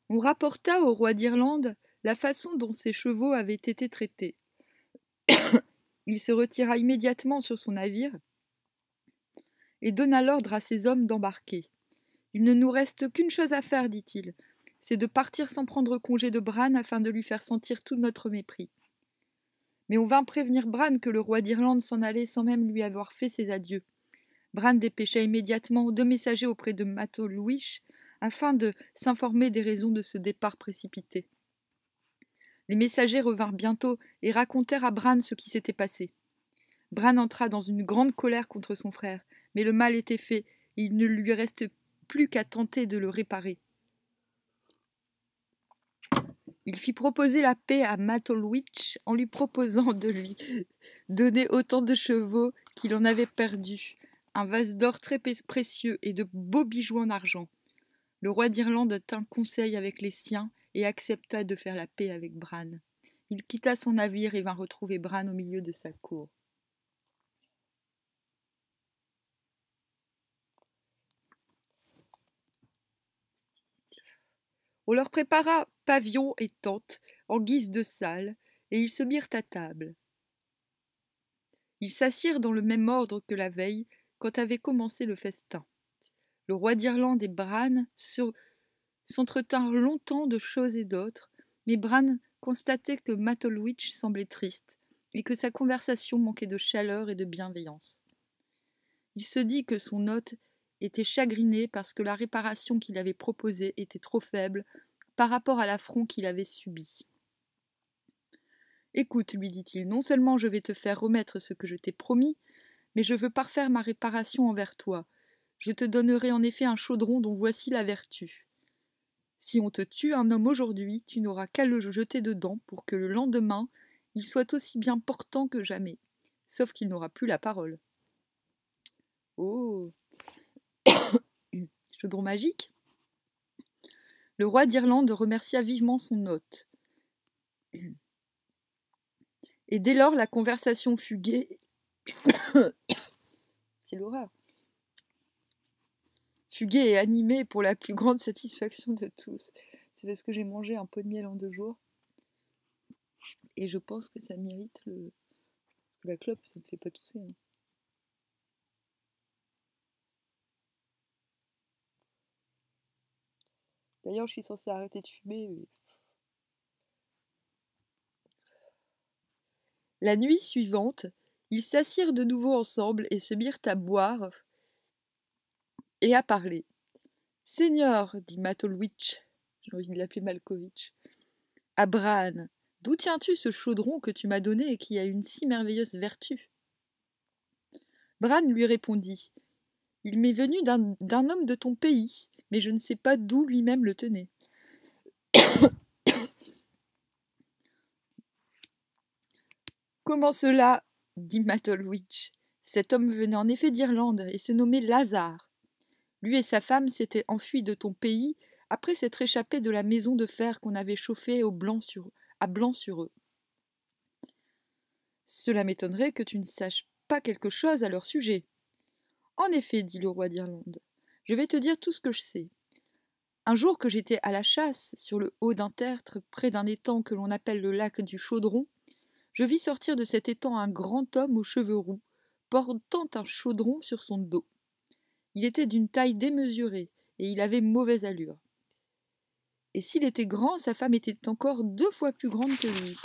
On rapporta au roi d'Irlande la façon dont ses chevaux avaient été traités. Il se retira immédiatement sur son navire et donna l'ordre à ses hommes d'embarquer. Il ne nous reste qu'une chose à faire, dit-il, c'est de partir sans prendre congé de Bran afin de lui faire sentir tout notre mépris. Mais on vint prévenir Bran que le roi d'Irlande s'en allait sans même lui avoir fait ses adieux. Bran dépêcha immédiatement 2 messagers auprès de Matholwich afin de s'informer des raisons de ce départ précipité. Les messagers revinrent bientôt et racontèrent à Bran ce qui s'était passé. Bran entra dans une grande colère contre son frère, mais le mal était fait et il ne lui reste plus qu'à tenter de le réparer. Il fit proposer la paix à Matholwich en lui proposant de lui donner autant de chevaux qu'il en avait perdus, un vase d'or très précieux et de beaux bijoux en argent. Le roi d'Irlande tint conseil avec les siens et accepta de faire la paix avec Bran. Il quitta son navire et vint retrouver Bran au milieu de sa cour. On leur prépara pavillon et tente en guise de salle, et ils se mirent à table. Ils s'assirent dans le même ordre que la veille, quand avait commencé le festin. Le roi d'Irlande et Bran s'entretinrent longtemps de choses et d'autres, mais Bran constatait que Matholwich semblait triste, et que sa conversation manquait de chaleur et de bienveillance. Il se dit que son hôte était chagriné parce que la réparation qu'il avait proposée était trop faible par rapport à l'affront qu'il avait subi. « Écoute, lui dit-il, non seulement je vais te faire remettre ce que je t'ai promis, mais je veux parfaire ma réparation envers toi. Je te donnerai en effet un chaudron dont voici la vertu. Si on te tue un homme aujourd'hui, tu n'auras qu'à le jeter dedans pour que le lendemain, il soit aussi bien portant que jamais, sauf qu'il n'aura plus la parole. » Oh, chaudron magique. Le roi d'Irlande remercia vivement son hôte. Et dès lors, la conversation fut gaie. C'est l'horreur. Fut gaie et animée pour la plus grande satisfaction de tous. C'est parce que j'ai mangé un pot de miel en 2 jours. Et je pense que ça mérite le... Parce que la clope, ça ne fait pas tousser. Hein. D'ailleurs, je suis censée arrêter de fumer. Mais... La nuit suivante, ils s'assirent de nouveau ensemble et se mirent à boire et à parler. « Seigneur, dit Matholwich, j'ai envie de l'appeler Malkovich, à Bran, d'où tiens-tu ce chaudron que tu m'as donné et qui a une si merveilleuse vertu ?» Bran lui répondit « Il m'est venu d'un homme de ton pays, mais je ne sais pas d'où lui-même le tenait. » Comment cela, dit Matholwich. Cet homme venait en effet d'Irlande et se nommait Lazare. Lui et sa femme s'étaient enfuis de ton pays après s'être échappés de la maison de fer qu'on avait chauffée à Blanc-sur-Eux. Cela m'étonnerait que tu ne saches pas quelque chose à leur sujet. En effet, dit le roi d'Irlande, je vais te dire tout ce que je sais. Un jour que j'étais à la chasse sur le haut d'un tertre près d'un étang que l'on appelle le lac du Chaudron, je vis sortir de cet étang un grand homme aux cheveux roux, portant un chaudron sur son dos. Il était d'une taille démesurée, et il avait mauvaise allure. Et s'il était grand, sa femme était encore 2 fois plus grande que lui.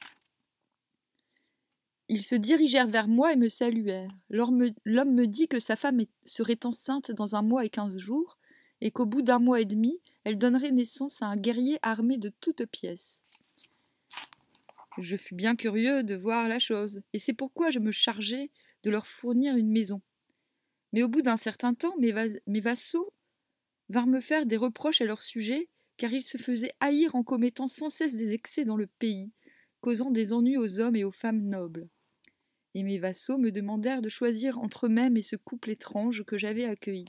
Ils se dirigèrent vers moi et me saluèrent. L'homme me dit que sa femme serait enceinte dans 1 mois et 15 jours, et qu'au bout d'1 mois et demi, elle donnerait naissance à un guerrier armé de toutes pièces. Je fus bien curieux de voir la chose, et c'est pourquoi je me chargeai de leur fournir une maison. Mais au bout d'un certain temps, mes vassaux vinrent me faire des reproches à leur sujet, car ils se faisaient haïr en commettant sans cesse des excès dans le pays, causant des ennuis aux hommes et aux femmes nobles. Et mes vassaux me demandèrent de choisir entre eux-mêmes et ce couple étrange que j'avais accueilli.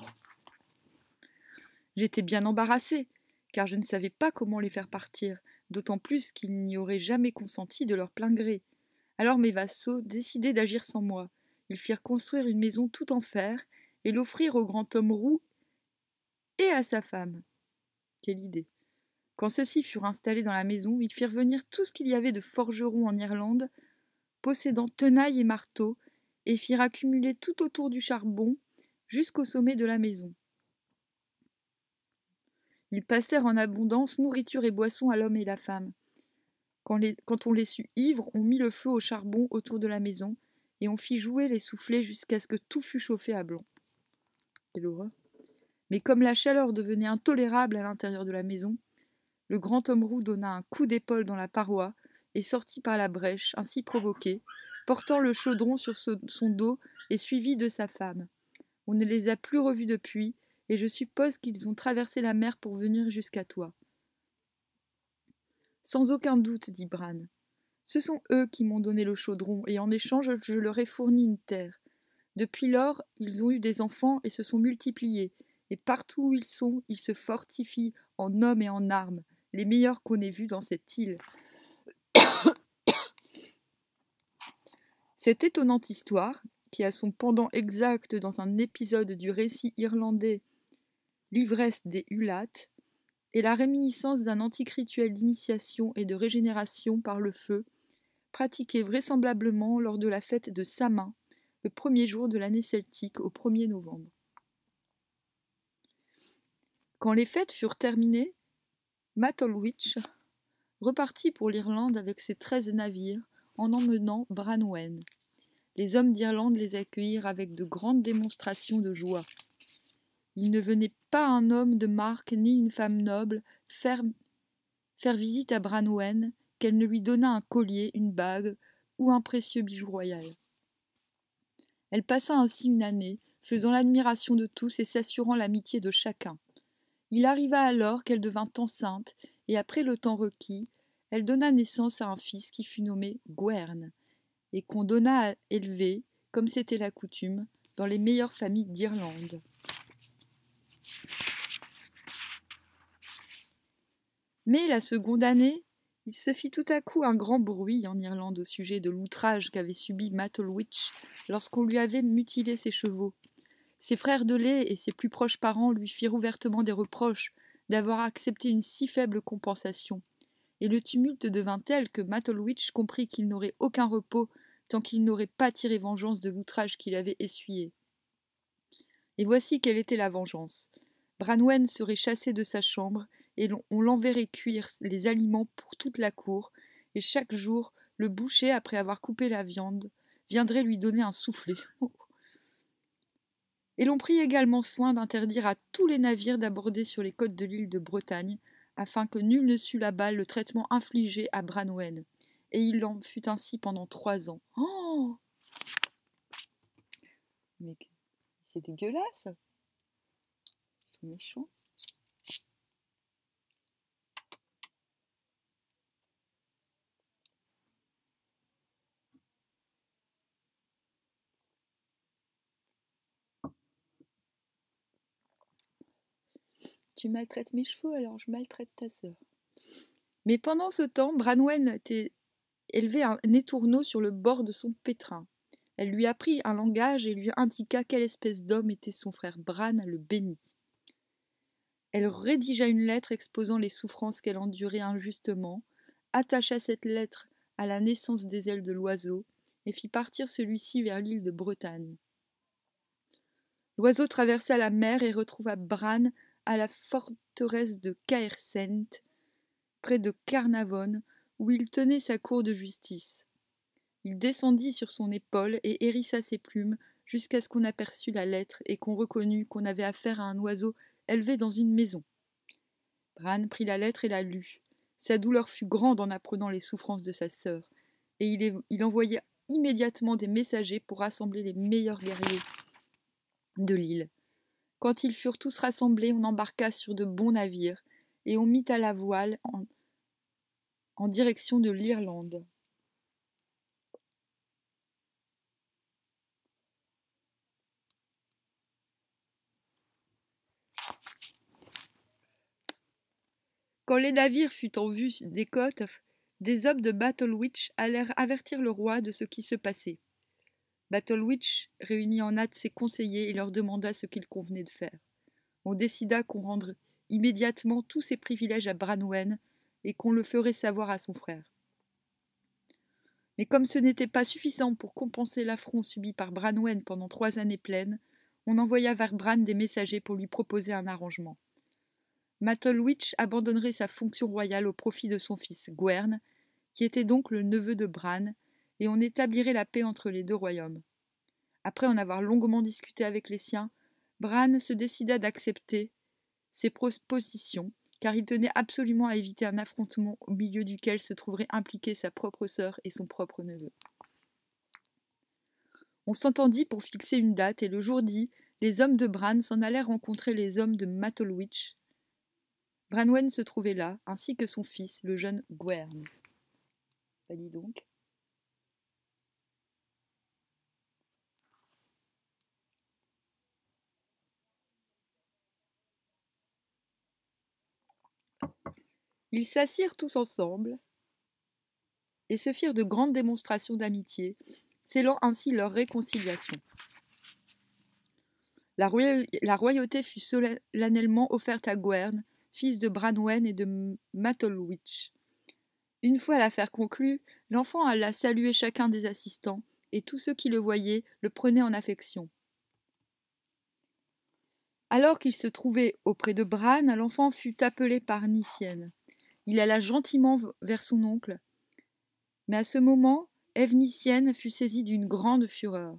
J'étais bien embarrassée, car je ne savais pas comment les faire partir, d'autant plus qu'ils n'y auraient jamais consenti de leur plein gré. Alors mes vassaux décidaient d'agir sans moi. Ils firent construire une maison tout en fer et l'offrirent au grand homme roux et à sa femme. Quelle idée! Quand ceux-ci furent installés dans la maison, ils firent venir tout ce qu'il y avait de forgerons en Irlande, possédant tenailles et marteaux, et firent accumuler tout autour du charbon jusqu'au sommet de la maison. Ils passèrent en abondance nourriture et boissons à l'homme et la femme. Quand on les sut ivres, on mit le feu au charbon autour de la maison, et on fit jouer les soufflets jusqu'à ce que tout fût chauffé à blanc. Quelle horreur! Mais comme la chaleur devenait intolérable à l'intérieur de la maison, le grand homme roux donna un coup d'épaule dans la paroi et sortit par la brèche, ainsi provoqué, portant le chaudron sur son dos et suivi de sa femme. On ne les a plus revus depuis, et je suppose qu'ils ont traversé la mer pour venir jusqu'à toi. Sans aucun doute, dit Bran. Ce sont eux qui m'ont donné le chaudron, et en échange je leur ai fourni une terre. Depuis lors, ils ont eu des enfants et se sont multipliés, et partout où ils sont, ils se fortifient en hommes et en armes, les meilleurs qu'on ait vus dans cette île. Cette étonnante histoire, qui a son pendant exact dans un épisode du récit irlandais L'ivresse des Ulates, est la réminiscence d'un antique rituel d'initiation et de régénération par le feu, pratiqué vraisemblablement lors de la fête de Samhain, le premier jour de l'année celtique au 1er novembre. Quand les fêtes furent terminées, Matholwich repartit pour l'Irlande avec ses 13 navires, en emmenant Branwen. Les hommes d'Irlande les accueillirent avec de grandes démonstrations de joie. Il ne venait pas un homme de marque ni une femme noble faire visite à Branwen, qu'elle ne lui donnât un collier, une bague ou un précieux bijou royal. Elle passa ainsi une année, faisant l'admiration de tous et s'assurant l'amitié de chacun. Il arriva alors qu'elle devint enceinte, et après le temps requis, elle donna naissance à un fils qui fut nommé Gwern, et qu'on donna à élever, comme c'était la coutume, dans les meilleures familles d'Irlande. Mais la seconde année, il se fit tout à coup un grand bruit en Irlande au sujet de l'outrage qu'avait subi Matholwich lorsqu'on lui avait mutilé ses chevaux. Ses frères de lait et ses plus proches parents lui firent ouvertement des reproches d'avoir accepté une si faible compensation, et le tumulte devint tel que Matholwich comprit qu'il n'aurait aucun repos tant qu'il n'aurait pas tiré vengeance de l'outrage qu'il avait essuyé. Et voici quelle était la vengeance. Branwen serait chassé de sa chambre, et on l'enverrait cuire les aliments pour toute la cour, et chaque jour, le boucher, après avoir coupé la viande, viendrait lui donner un soufflet. Et l'on prit également soin d'interdire à tous les navires d'aborder sur les côtes de l'île de Bretagne, afin que nul ne sût là-bas le traitement infligé à Branwen. Et il en fut ainsi pendant 3 ans. Oh! Mais c'est dégueulasse! Ils sont méchants. Tu maltraites mes chevaux, alors je maltraite ta sœur. Mais pendant ce temps, Branwen élevait un étourneau sur le bord de son pétrin. Elle lui apprit un langage et lui indiqua quelle espèce d'homme était son frère Bran le béni. Elle rédigea une lettre exposant les souffrances qu'elle endurait injustement, attacha cette lettre à la naissance des ailes de l'oiseau et fit partir celui-ci vers l'île de Bretagne. L'oiseau traversa la mer et retrouva Bran à la forteresse de Caersent, près de Carnavon, où il tenait sa cour de justice. Il descendit sur son épaule et hérissa ses plumes jusqu'à ce qu'on aperçût la lettre et qu'on reconnut qu'on avait affaire à un oiseau élevé dans une maison. Bran prit la lettre et la lut. Sa douleur fut grande en apprenant les souffrances de sa sœur, et il envoya immédiatement des messagers pour rassembler les meilleurs guerriers de l'île. Quand ils furent tous rassemblés, on embarqua sur de bons navires, et on mit à la voile en direction de l'Irlande. Quand les navires furent en vue des côtes, des hommes de Matholwich allèrent avertir le roi de ce qui se passait. Matholwich réunit en hâte ses conseillers et leur demanda ce qu'il convenait de faire. On décida qu'on rendrait immédiatement tous ses privilèges à Branwen et qu'on le ferait savoir à son frère. Mais comme ce n'était pas suffisant pour compenser l'affront subi par Branwen pendant 3 années pleines, on envoya vers Bran des messagers pour lui proposer un arrangement. Matholwich abandonnerait sa fonction royale au profit de son fils Gwern, qui était donc le neveu de Bran, et on établirait la paix entre les deux royaumes. Après en avoir longuement discuté avec les siens, Bran se décida d'accepter ces propositions, car il tenait absolument à éviter un affrontement au milieu duquel se trouveraient impliqués sa propre sœur et son propre neveu. On s'entendit pour fixer une date, et le jour dit, les hommes de Bran s'en allèrent rencontrer les hommes de Matholwich. Branwen se trouvait là, ainsi que son fils, le jeune Gwern. Ça dit donc. Ils s'assirent tous ensemble et se firent de grandes démonstrations d'amitié, scellant ainsi leur réconciliation. La royauté fut solennellement offerte à Gwern, fils de Branwen et de Matholwich. Une fois l'affaire conclue, l'enfant alla saluer chacun des assistants, et tous ceux qui le voyaient le prenaient en affection. Alors qu'il se trouvait auprès de Bran, l'enfant fut appelé par Nicienne. Il alla gentiment vers son oncle, mais à ce moment, Evnicienne fut saisie d'une grande fureur.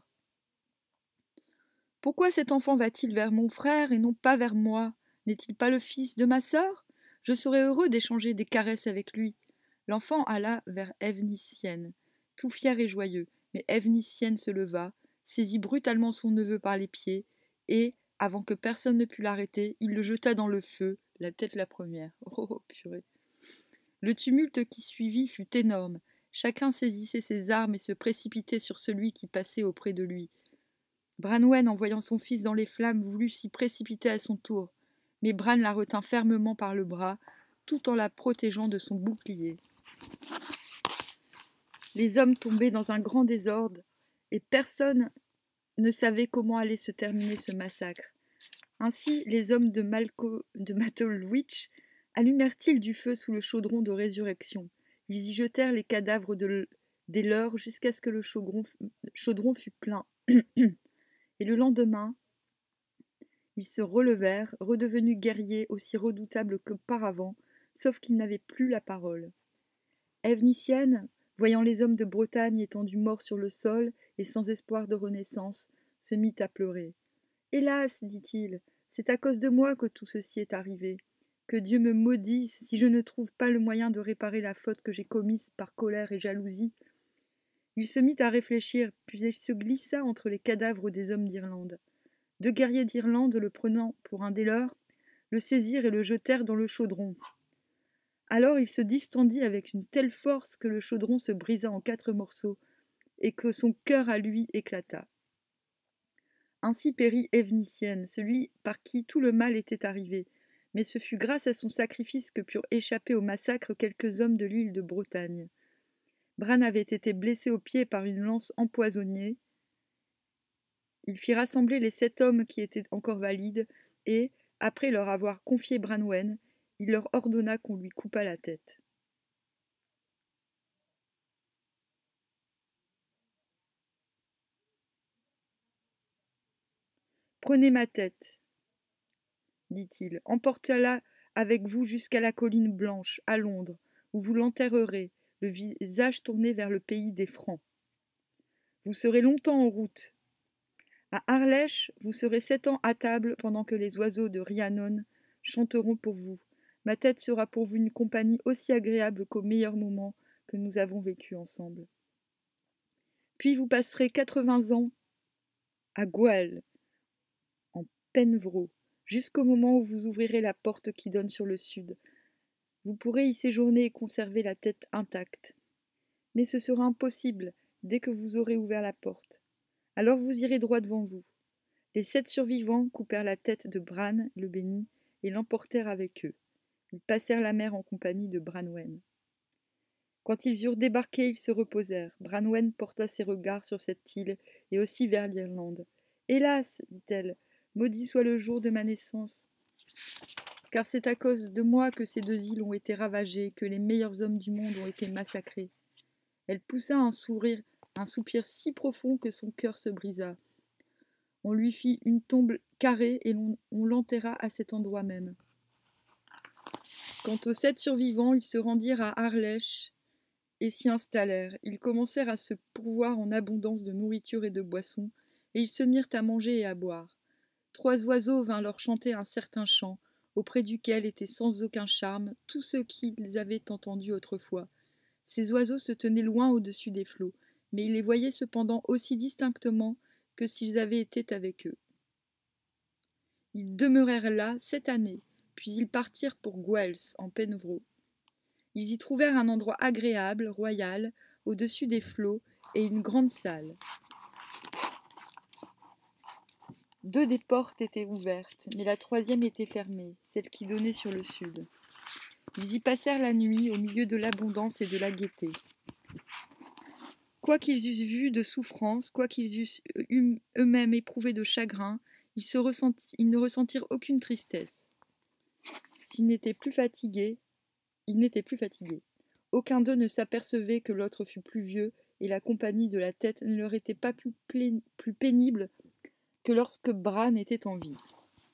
« Pourquoi cet enfant va-t-il vers mon frère et non pas vers moi? N'est-il pas le fils de ma sœur? Je serais heureux d'échanger des caresses avec lui. » L'enfant alla vers Evnicienne, tout fier et joyeux, mais Evnicienne se leva, saisit brutalement son neveu par les pieds, et, avant que personne ne pût l'arrêter, il le jeta dans le feu, la tête la première. Oh, purée! Le tumulte qui suivit fut énorme. Chacun saisissait ses armes et se précipitait sur celui qui passait auprès de lui. Branwen, en voyant son fils dans les flammes, voulut s'y précipiter à son tour, mais Bran la retint fermement par le bras, tout en la protégeant de son bouclier. Les hommes tombaient dans un grand désordre, et personne ne savait comment allait se terminer ce massacre. Ainsi, les hommes de Matholwich allumèrent-ils du feu sous le chaudron de résurrection. Ils y jetèrent les cadavres des leurs jusqu'à ce que le chaudron fût plein. Et le lendemain, ils se relevèrent, redevenus guerriers aussi redoutables qu'auparavant, sauf qu'ils n'avaient plus la parole. Evnicienne, voyant les hommes de Bretagne étendus morts sur le sol et sans espoir de renaissance, se mit à pleurer. « Hélas, dit-il, c'est à cause de moi que tout ceci est arrivé. Que Dieu me maudisse si je ne trouve pas le moyen de réparer la faute que j'ai commise par colère et jalousie. » Il se mit à réfléchir, puis il se glissa entre les cadavres des hommes d'Irlande. 2 guerriers d'Irlande, le prenant pour un des leurs, le saisirent et le jetèrent dans le chaudron. Alors il se distendit avec une telle force que le chaudron se brisa en 4 morceaux et que son cœur à lui éclata. Ainsi périt Evnicienne, celui par qui tout le mal était arrivé, mais ce fut grâce à son sacrifice que purent échapper au massacre quelques hommes de l'île de Bretagne. Bran avait été blessé au pied par une lance empoisonnée. Il fit rassembler les 7 hommes qui étaient encore valides, et, après leur avoir confié Branwen, il leur ordonna qu'on lui coupât la tête. « Prenez ma tête, dit-il, emportez-la avec vous jusqu'à la colline blanche, à Londres, où vous l'enterrerez, le visage tourné vers le pays des Francs. Vous serez longtemps en route. À Harlech, vous serez 7 ans à table pendant que les oiseaux de Rhiannon chanteront pour vous. Ma tête sera pour vous une compagnie aussi agréable qu'aux meilleurs moments que nous avons vécus ensemble. Puis vous passerez 80 ans à Goual, en Penvro, jusqu'au moment où vous ouvrirez la porte qui donne sur le sud. Vous pourrez y séjourner et conserver la tête intacte. Mais ce sera impossible dès que vous aurez ouvert la porte. Alors vous irez droit devant vous. Les 7 survivants coupèrent la tête de Bran, le béni, et l'emportèrent avec eux. Ils passèrent la mer en compagnie de Branwen. Quand ils eurent débarqué, ils se reposèrent. Branwen porta ses regards sur cette île et aussi vers l'Irlande. « Hélas, dit-elle, maudit soit le jour de ma naissance, car c'est à cause de moi que ces 2 îles ont été ravagées, que les meilleurs hommes du monde ont été massacrés. » Elle poussa un soupir si profond que son cœur se brisa. On lui fit une tombe carrée et on l'enterra à cet endroit même. Quant aux 7 survivants, ils se rendirent à Arlèche et s'y installèrent. Ils commencèrent à se pourvoir en abondance de nourriture et de boissons, et ils se mirent à manger et à boire. 3 oiseaux vinrent leur chanter un certain chant, auprès duquel étaient sans aucun charme tous ceux qu'ils avaient entendus autrefois. Ces oiseaux se tenaient loin au-dessus des flots, mais ils les voyaient cependant aussi distinctement que s'ils avaient été avec eux. Ils demeurèrent là 7 années, puis ils partirent pour Guels, en Penvro. Ils y trouvèrent un endroit agréable, royal, au-dessus des flots, et une grande salle. 2 des portes étaient ouvertes, mais la 3e était fermée, celle qui donnait sur le sud. Ils y passèrent la nuit au milieu de l'abondance et de la gaieté. Quoi qu'ils eussent vu de souffrance, quoi qu'ils eussent eux-mêmes éprouvé de chagrin, ils ne ressentirent aucune tristesse. Ils n'étaient plus fatigués. Aucun d'eux ne s'apercevait que l'autre fût plus vieux, et la compagnie de la tête ne leur était pas plus pénible que lorsque Bran était en vie.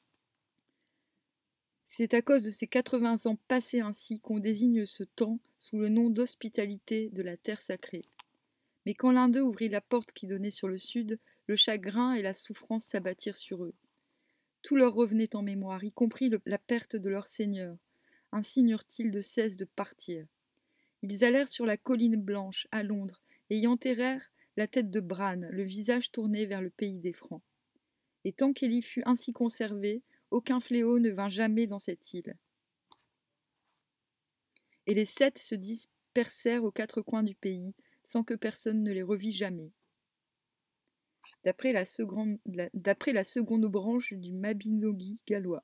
C'est à cause de ces 80 ans passés ainsi qu'on désigne ce temps sous le nom d'hospitalité de la terre sacrée. Mais quand l'un d'eux ouvrit la porte qui donnait sur le sud, le chagrin et la souffrance s'abattirent sur eux. Tout leur revenait en mémoire, y compris la perte de leur seigneur. Ainsi n'eurent-ils de cesse de partir. Ils allèrent sur la colline blanche, à Londres, et y enterrèrent la tête de Bran, le visage tourné vers le pays des Francs. Et tant qu'elle y fut ainsi conservée, aucun fléau ne vint jamais dans cette île. Et les 7 se dispersèrent aux 4 coins du pays, sans que personne ne les revît jamais. D'après la seconde branche du Mabinogi gallois.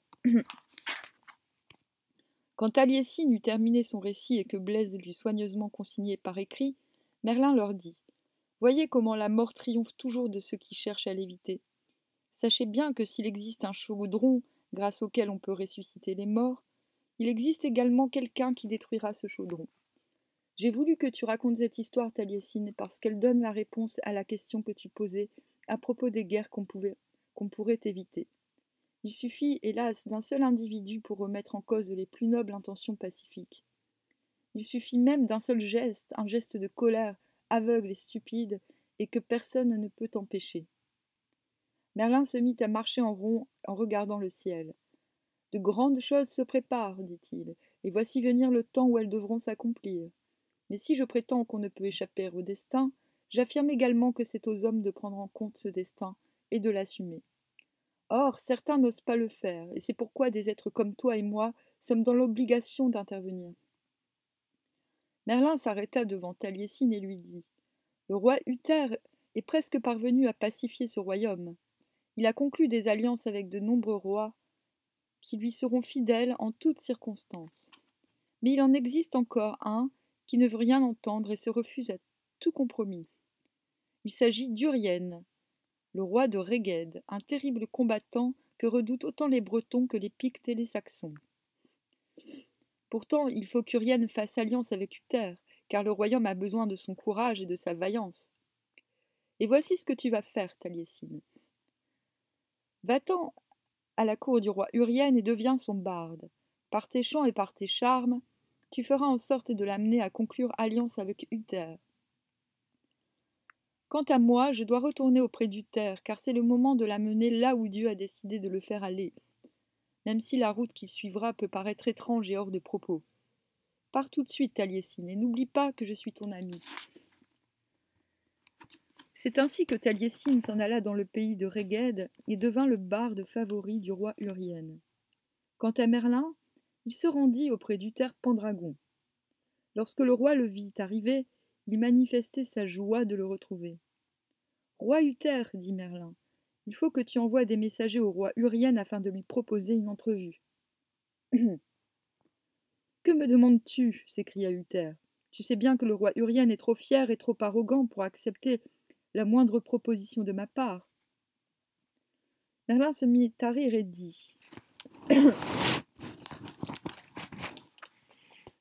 Quand Taliesin eut terminé son récit et que Blaise l'eut soigneusement consigné par écrit, Merlin leur dit « Voyez comment la mort triomphe toujours de ceux qui cherchent à l'éviter. Sachez bien que s'il existe un chaudron grâce auquel on peut ressusciter les morts, il existe également quelqu'un qui détruira ce chaudron. J'ai voulu que tu racontes cette histoire, Taliesin, parce qu'elle donne la réponse à la question que tu posais à propos des guerres qu'on pourrait éviter. Il suffit, hélas, d'un seul individu pour remettre en cause les plus nobles intentions pacifiques. Il suffit même d'un seul geste, un geste de colère, aveugle et stupide, et que personne ne peut empêcher. » Merlin se mit à marcher en rond en regardant le ciel. « De grandes choses se préparent, dit-il, et voici venir le temps où elles devront s'accomplir. Mais si je prétends qu'on ne peut échapper au destin, j'affirme également que c'est aux hommes de prendre en compte ce destin et de l'assumer. Or, certains n'osent pas le faire, et c'est pourquoi des êtres comme toi et moi sommes dans l'obligation d'intervenir. » Merlin s'arrêta devant Taliesin et lui dit « Le roi Uther est presque parvenu à pacifier ce royaume. Il a conclu des alliances avec de nombreux rois qui lui seront fidèles en toutes circonstances. Mais il en existe encore un qui ne veut rien entendre et se refuse à tout compromis. Il s'agit d'Uriel, le roi de Réged, un terrible combattant que redoutent autant les Bretons que les Pictes et les Saxons. Pourtant, il faut qu'Uriel fasse alliance avec Uther, car le royaume a besoin de son courage et de sa vaillance. Et voici ce que tu vas faire, Taliesin. Va-t'en à la cour du roi Urien et deviens son barde. Par tes chants et par tes charmes, tu feras en sorte de l'amener à conclure alliance avec Uther. Quant à moi, je dois retourner auprès d'Uther, car c'est le moment de l'amener là où Dieu a décidé de le faire aller, même si la route qu'il suivra peut paraître étrange et hors de propos. Pars tout de suite, Taliesin, et n'oublie pas que je suis ton ami. » C'est ainsi que Taliesin s'en alla dans le pays de Réged et devint le barde favori du roi Urien. Quant à Merlin, il se rendit auprès d'Uther Pendragon. Lorsque le roi le vit arriver, il manifestait sa joie de le retrouver. « Roi Uther, dit Merlin, il faut que tu envoies des messagers au roi Urien afin de lui proposer une entrevue. »« Que me demandes-tu » s'écria Uther. « Tu sais bien que le roi Urien est trop fier et trop arrogant pour accepter la moindre proposition de ma part. » Merlin se mit à rire et dit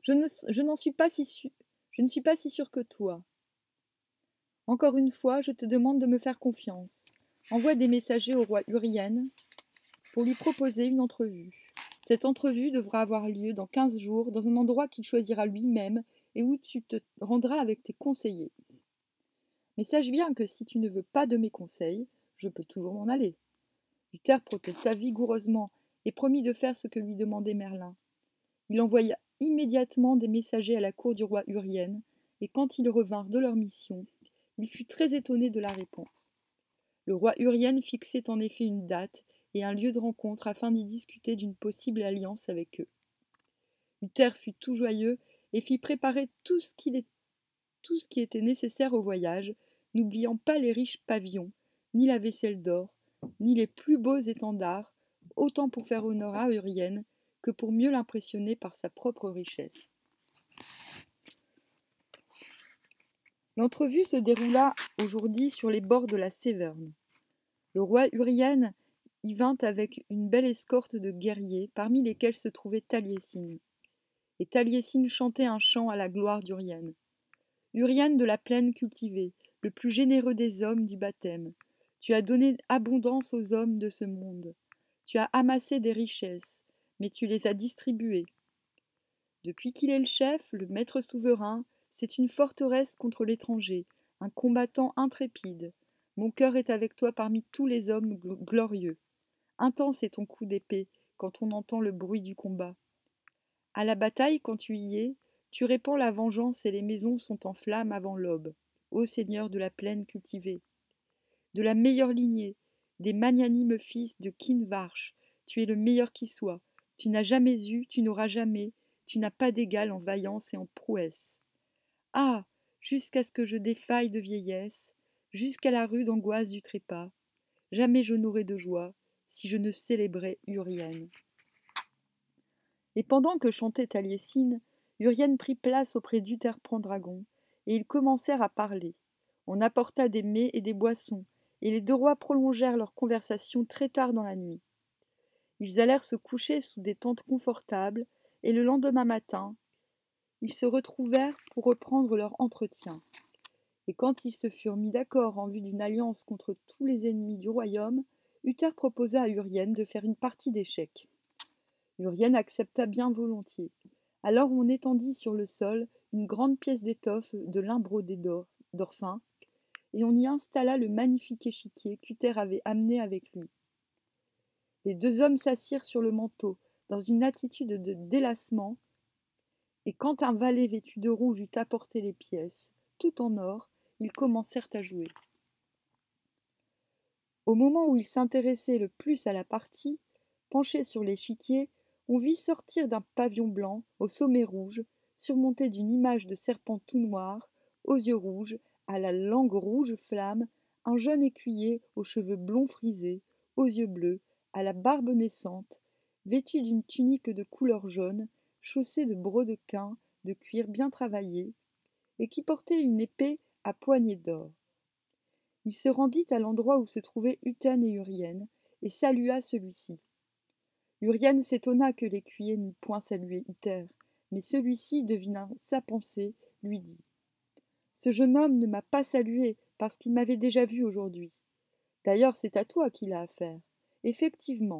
Je n'en suis pas si sûre. Je ne suis pas si sûre que toi. Encore une fois, je te demande de me faire confiance. Envoie des messagers au roi Urien pour lui proposer une entrevue. Cette entrevue devra avoir lieu dans 15 jours dans un endroit qu'il choisira lui-même et où tu te rendras avec tes conseillers. Mais sache bien que si tu ne veux pas de mes conseils, je peux toujours m'en aller. Uther protesta vigoureusement et promit de faire ce que lui demandait Merlin. Il envoya immédiatement des messagers à la cour du roi Urien, et quand ils revinrent de leur mission, il fut très étonné de la réponse. Le roi Urien fixait en effet une date et un lieu de rencontre afin d'y discuter d'une possible alliance avec eux. Uther fut tout joyeux et fit préparer tout ce qui était nécessaire au voyage, n'oubliant pas les riches pavillons, ni la vaisselle d'or, ni les plus beaux étendards, autant pour faire honneur à Urien que pour mieux l'impressionner par sa propre richesse. L'entrevue se déroula aujourd'hui sur les bords de la Séverne. Le roi Urien y vint avec une belle escorte de guerriers, parmi lesquels se trouvait Taliesin. Et Taliesin chantait un chant à la gloire d'Urien. Urien de la plaine cultivée, le plus généreux des hommes du baptême, tu as donné abondance aux hommes de ce monde. Tu as amassé des richesses, mais tu les as distribuées. Depuis qu'il est le chef, le maître souverain, c'est une forteresse contre l'étranger, un combattant intrépide. Mon cœur est avec toi parmi tous les hommes glorieux. Intense est ton coup d'épée quand on entend le bruit du combat. À la bataille, quand tu y es, tu répands la vengeance et les maisons sont en flammes avant l'aube. Ô Seigneur de la plaine cultivée, de la meilleure lignée, des magnanimes fils de Kinvarch, tu es le meilleur qui soit. Tu n'as jamais eu, tu n'auras jamais, tu n'as pas d'égal en vaillance et en prouesse. Ah, jusqu'à ce que je défaille de vieillesse, jusqu'à la rude angoisse du trépas, jamais je n'aurais de joie si je ne célébrais Urien. Et pendant que chantait Taliesin, Urien prit place auprès d'Uther Pendragon, et ils commencèrent à parler. On apporta des mets et des boissons, et les deux rois prolongèrent leur conversation très tard dans la nuit. Ils allèrent se coucher sous des tentes confortables, et le lendemain matin, ils se retrouvèrent pour reprendre leur entretien. Et quand ils se furent mis d'accord en vue d'une alliance contre tous les ennemis du royaume, Uther proposa à Urien de faire une partie d'échecs. Urien accepta bien volontiers. Alors on étendit sur le sol une grande pièce d'étoffe de lin brodé d'or fin, et on y installa le magnifique échiquier qu'Uther avait amené avec lui. Les deux hommes s'assirent sur le manteau, dans une attitude de délassement, et quand un valet vêtu de rouge eut apporté les pièces, tout en or, ils commencèrent à jouer. Au moment où ils s'intéressaient le plus à la partie, penchés sur l'échiquier, on vit sortir d'un pavillon blanc, au sommet rouge, surmonté d'une image de serpent tout noir, aux yeux rouges, à la langue rouge flamme, un jeune écuyer aux cheveux blonds frisés, aux yeux bleus, à la barbe naissante, vêtu d'une tunique de couleur jaune, chaussé de brodequins de cuir bien travaillé, et qui portait une épée à poignée d'or. Il se rendit à l'endroit où se trouvaient Uten et Urien, et salua celui-ci. Urien s'étonna que l'écuyer n'eût point salué Uther, mais celui-ci, devinant sa pensée, lui dit « Ce jeune homme ne m'a pas salué parce qu'il m'avait déjà vu aujourd'hui. D'ailleurs, c'est à toi qu'il a affaire. Effectivement. »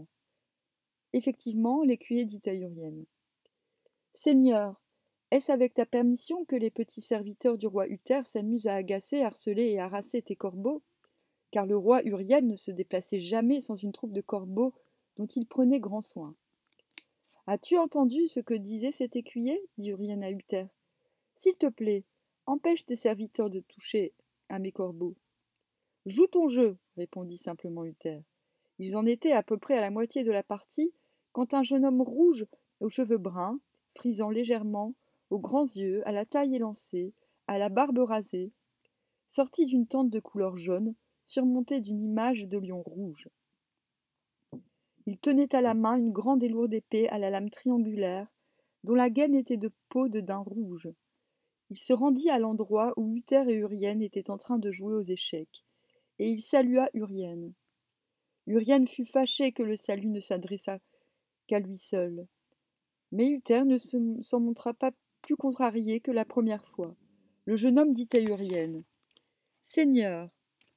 Effectivement, l'écuyer dit à Urien « Seigneur, est-ce avec ta permission que les petits serviteurs du roi Uther s'amusent à agacer, harceler et harasser tes corbeaux ? Car le roi Urien ne se déplaçait jamais sans une troupe de corbeaux dont il prenait grand soin. « As-tu entendu ce que disait cet écuyer » dit Urien à Uther. « S'il te plaît, empêche tes serviteurs de toucher à mes corbeaux. »« Joue ton jeu, » répondit simplement Uther. Ils en étaient à peu près à la moitié de la partie quand un jeune homme rouge, aux cheveux bruns, frisant légèrement, aux grands yeux, à la taille élancée, à la barbe rasée, sortit d'une tente de couleur jaune, surmontée d'une image de lion rouge. Il tenait à la main une grande et lourde épée à la lame triangulaire, dont la gaine était de peau de daim rouge. Il se rendit à l'endroit où Uther et Urien étaient en train de jouer aux échecs, et il salua Urien. Urien fut fâché que le salut ne s'adressât qu'à lui seul. Mais Uther ne s'en montra pas plus contrarié que la première fois. Le jeune homme dit à Urienne: « Seigneur,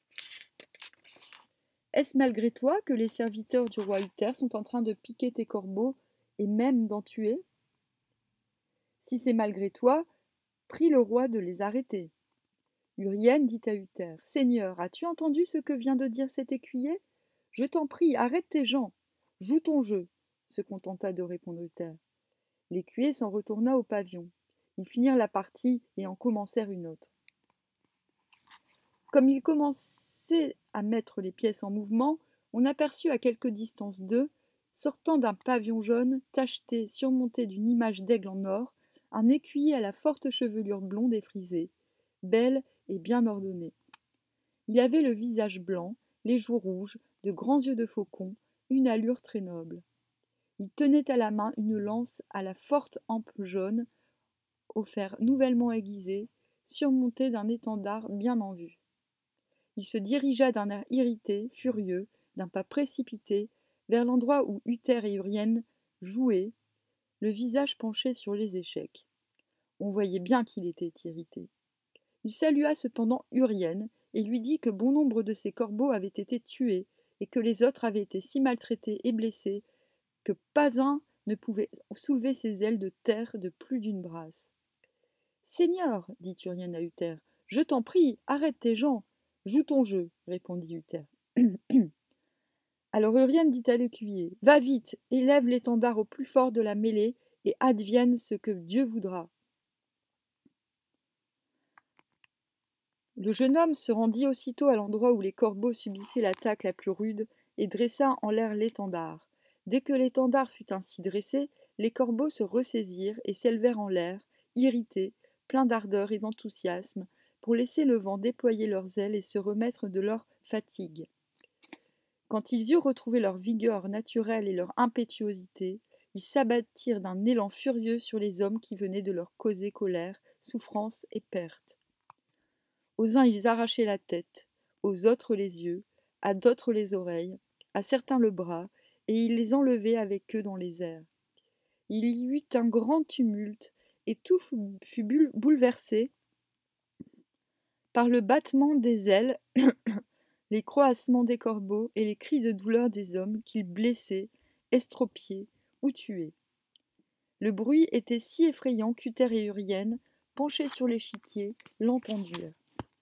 est-ce malgré toi que les serviteurs du roi Uther sont en train de piquer tes corbeaux et même d'en tuer? Si c'est malgré toi, prie le roi de les arrêter. » Urienne dit à Uther: « Seigneur, as-tu entendu ce que vient de dire cet écuyer? Je t'en prie, arrête tes gens. Joue ton jeu, » se contenta de répondre Uther. L'écuyer s'en retourna au pavillon. Ils finirent la partie et en commencèrent une autre. Comme ils commençaient à mettre les pièces en mouvement, on aperçut à quelque distance d'eux, sortant d'un pavillon jaune tacheté surmonté d'une image d'aigle en or, un écuyer à la forte chevelure blonde et frisée, belle et bien ordonnée. Il avait le visage blanc, les joues rouges, de grands yeux de faucon, une allure très noble. Il tenait à la main une lance à la forte hampe jaune, au fer nouvellement aiguisé, surmontée d'un étendard bien en vue. Il se dirigea d'un air irrité, furieux, d'un pas précipité, vers l'endroit où Uther et Urienne jouaient, le visage penché sur les échecs. On voyait bien qu'il était irrité. Il salua cependant Urienne et lui dit que bon nombre de ses corbeaux avaient été tués et que les autres avaient été si maltraités et blessés que pas un ne pouvait soulever ses ailes de terre de plus d'une brasse. « Seigneur, dit Urienne à Uther, je t'en prie, arrête tes gens. Joue ton jeu, répondit Uther. Alors Urienne dit à l'écuyer: Va vite, élève l'étendard au plus fort de la mêlée, et advienne ce que Dieu voudra. Le jeune homme se rendit aussitôt à l'endroit où les corbeaux subissaient l'attaque la plus rude, et dressa en l'air l'étendard. Dès que l'étendard fut ainsi dressé, les corbeaux se ressaisirent et s'élevèrent en l'air, irrités, pleins d'ardeur et d'enthousiasme, pour laisser le vent déployer leurs ailes et se remettre de leur fatigue. Quand ils eurent retrouvé leur vigueur naturelle et leur impétuosité, ils s'abattirent d'un élan furieux sur les hommes qui venaient de leur causer colère, souffrance et perte. Aux uns ils arrachaient la tête, aux autres les yeux, à d'autres les oreilles, à certains le bras, et ils les enlevaient avec eux dans les airs. Il y eut un grand tumulte, et tout fut bouleversé par le battement des ailes, les croassements des corbeaux et les cris de douleur des hommes qu'ils blessaient, estropiaient ou tuaient. Le bruit était si effrayant qu'Uther et Urienne, penchés sur l'échiquier, l'entendirent.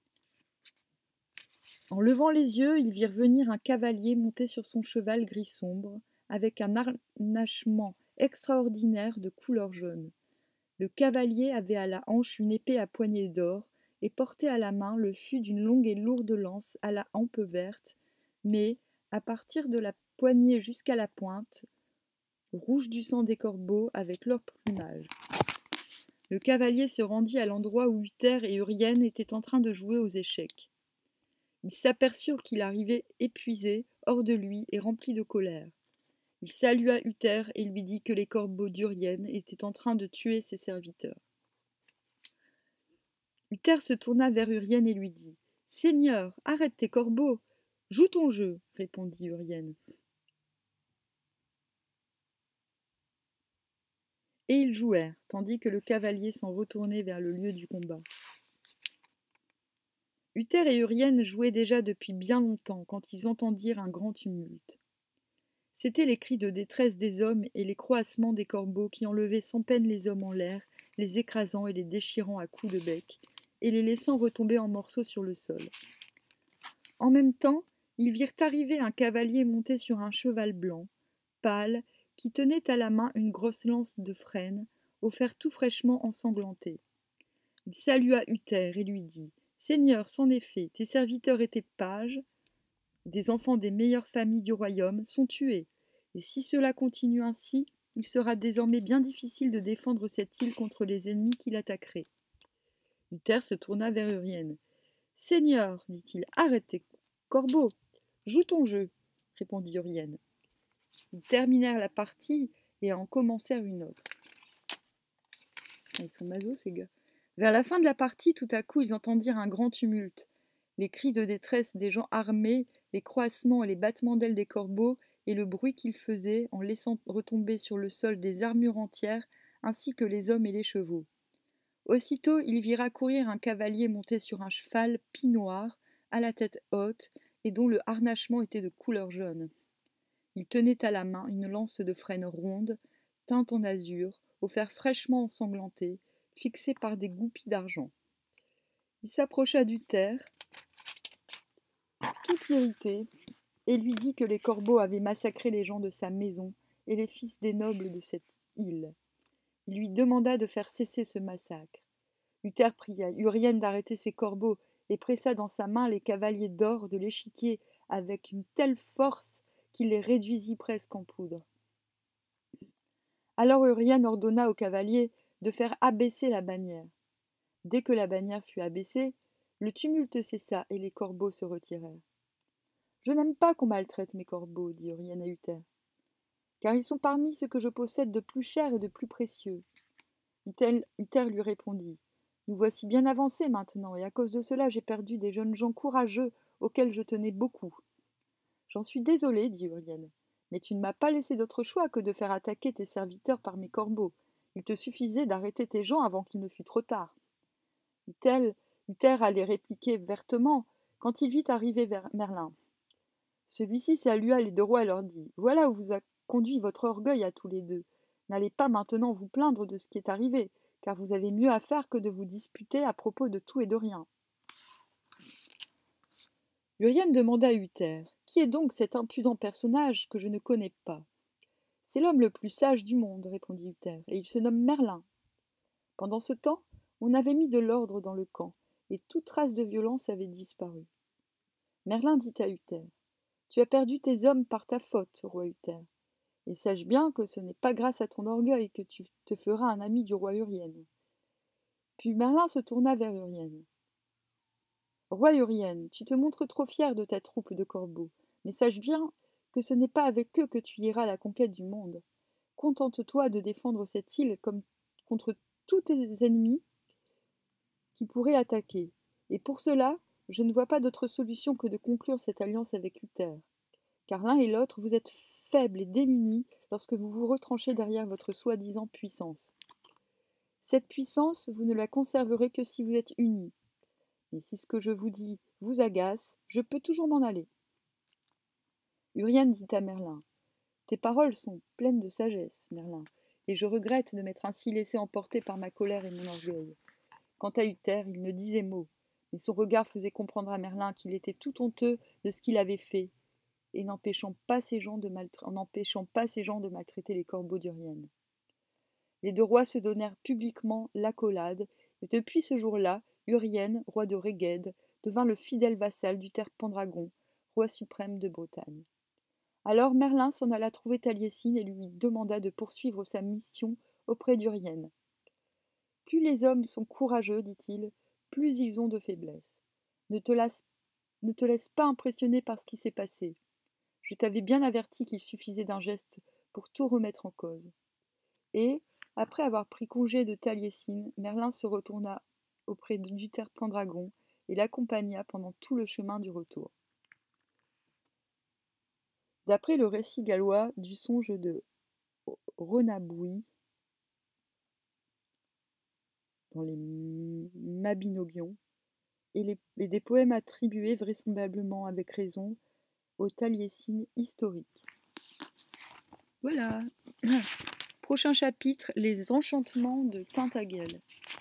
En levant les yeux, ils virent venir un cavalier monté sur son cheval gris sombre, avec un harnachement extraordinaire de couleur jaune. Le cavalier avait à la hanche une épée à poignée d'or, et portait à la main le fût d'une longue et lourde lance à la hampe verte, mais, à partir de la poignée jusqu'à la pointe, rouge du sang des corbeaux avec leur plumage. Le cavalier se rendit à l'endroit où Uther et Urienne étaient en train de jouer aux échecs. Ils s'aperçurent qu'il arrivait épuisé, hors de lui et rempli de colère. Il salua Uther et lui dit que les corbeaux d'Urienne étaient en train de tuer ses serviteurs. Uther se tourna vers Urienne et lui dit: « Seigneur, arrête tes corbeaux. Joue ton jeu, répondit Urienne. Et ils jouèrent, tandis que le cavalier s'en retournait vers le lieu du combat. Uther et Urienne jouaient déjà depuis bien longtemps quand ils entendirent un grand tumulte. C'étaient les cris de détresse des hommes et les croassements des corbeaux qui enlevaient sans peine les hommes en l'air, les écrasant et les déchirant à coups de bec, et les laissant retomber en morceaux sur le sol. En même temps, ils virent arriver un cavalier monté sur un cheval blanc, pâle, qui tenait à la main une grosse lance de frêne, au fer tout fraîchement ensanglanté. Il salua Uther et lui dit: « Seigneur, c'en est fait, tes serviteurs et tes pages, des enfants des meilleures familles du royaume, sont tués, et si cela continue ainsi, il sera désormais bien difficile de défendre cette île contre les ennemis qui l'attaqueraient. » Uther se tourna vers Urienne. « Seigneur, dit-il, arrête tes corbeaux. Joue ton jeu, répondit Urienne. Ils terminèrent la partie et en commencèrent une autre. Ils sont masos, ces gars. Vers la fin de la partie, tout à coup, ils entendirent un grand tumulte. Les cris de détresse des gens armés, les croassements et les battements d'ailes des corbeaux, et le bruit qu'ils faisaient en laissant retomber sur le sol des armures entières, ainsi que les hommes et les chevaux. Aussitôt, il vit accourir un cavalier monté sur un cheval pie noir, à la tête haute, et dont le harnachement était de couleur jaune. Il tenait à la main une lance de frêne ronde, teinte en azur, au fer fraîchement ensanglanté, fixée par des goupilles d'argent. Il s'approcha d'Uther, tout irrité, et lui dit que les corbeaux avaient massacré les gens de sa maison et les fils des nobles de cette île. Il lui demanda de faire cesser ce massacre. Uther pria Urienne d'arrêter ses corbeaux et pressa dans sa main les cavaliers d'or de l'échiquier avec une telle force qu'il les réduisit presque en poudre. Alors Urienne ordonna aux cavaliers de faire abaisser la bannière. Dès que la bannière fut abaissée, le tumulte cessa et les corbeaux se retirèrent. « Je n'aime pas qu'on maltraite mes corbeaux, dit Urienne à Uther, car ils sont parmi ce que je possède de plus cher et de plus précieux. » Uther lui répondit « Nous voici bien avancés maintenant, et à cause de cela j'ai perdu des jeunes gens courageux auxquels je tenais beaucoup. »« J'en suis désolé, dit Urienne, mais tu ne m'as pas laissé d'autre choix que de faire attaquer tes serviteurs par mes corbeaux. Il te suffisait d'arrêter tes gens avant qu'il ne fût trop tard. » Uther allait répliquer vertement quand il vit arriver vers Merlin. Celui-ci salua les deux rois et leur dit « Voilà où vous a conduit votre orgueil à tous les deux. N'allez pas maintenant vous plaindre de ce qui est arrivé, car vous avez mieux à faire que de vous disputer à propos de tout et de rien. » Urienne demanda à Uther « Qui est donc cet impudent personnage que je ne connais pas ?»« C'est l'homme le plus sage du monde, répondit Uther, et il se nomme Merlin. » Pendant ce temps, on avait mis de l'ordre dans le camp, et toute trace de violence avait disparu. Merlin dit à Uther « Tu as perdu tes hommes par ta faute, roi Uther, et sache bien que ce n'est pas grâce à ton orgueil que tu te feras un ami du roi Urienne. » Puis Merlin se tourna vers Urienne. « Roi Urienne, tu te montres trop fier de ta troupe de corbeaux, mais sache bien que ce n'est pas avec eux que tu iras à la conquête du monde. Contente-toi de défendre cette île comme contre tous tes ennemis qui pourraient l'attaquer. Et pour cela, je ne vois pas d'autre solution que de conclure cette alliance avec Uther. Car l'un et l'autre, vous êtes faibles et démunis lorsque vous vous retranchez derrière votre soi-disant puissance. Cette puissance, vous ne la conserverez que si vous êtes unis. Et si ce que je vous dis vous agace, je peux toujours m'en aller. » Urienne dit à Merlin « Tes paroles sont pleines de sagesse, Merlin, et je regrette de m'être ainsi laissé emporter par ma colère et mon orgueil. » Quant à Uther, il ne disait mot, mais son regard faisait comprendre à Merlin qu'il était tout honteux de ce qu'il avait fait, et n'empêchant pas ces gens de maltraiter les corbeaux d'Urienne. Les deux rois se donnèrent publiquement l'accolade, et depuis ce jour-là, Urienne, roi de Régède, devint le fidèle vassal d'Uther Pendragon, roi suprême de Bretagne. Alors Merlin s'en alla trouver Taliesin et lui demanda de poursuivre sa mission auprès d'Urienne. « Plus les hommes sont courageux, dit-il, plus ils ont de faiblesse. Ne te laisse pas impressionner par ce qui s'est passé. Je t'avais bien averti qu'il suffisait d'un geste pour tout remettre en cause. » Et, après avoir pris congé de Taliesin, Merlin se retourna auprès d'Uther Pendragon et l'accompagna pendant tout le chemin du retour. D'après le récit gallois du songe de Rhonabwy, dans les Mabinogions, et des poèmes attribués vraisemblablement avec raison au Taliesin historique. Voilà. Prochain chapitre, les enchantements de Tintagel.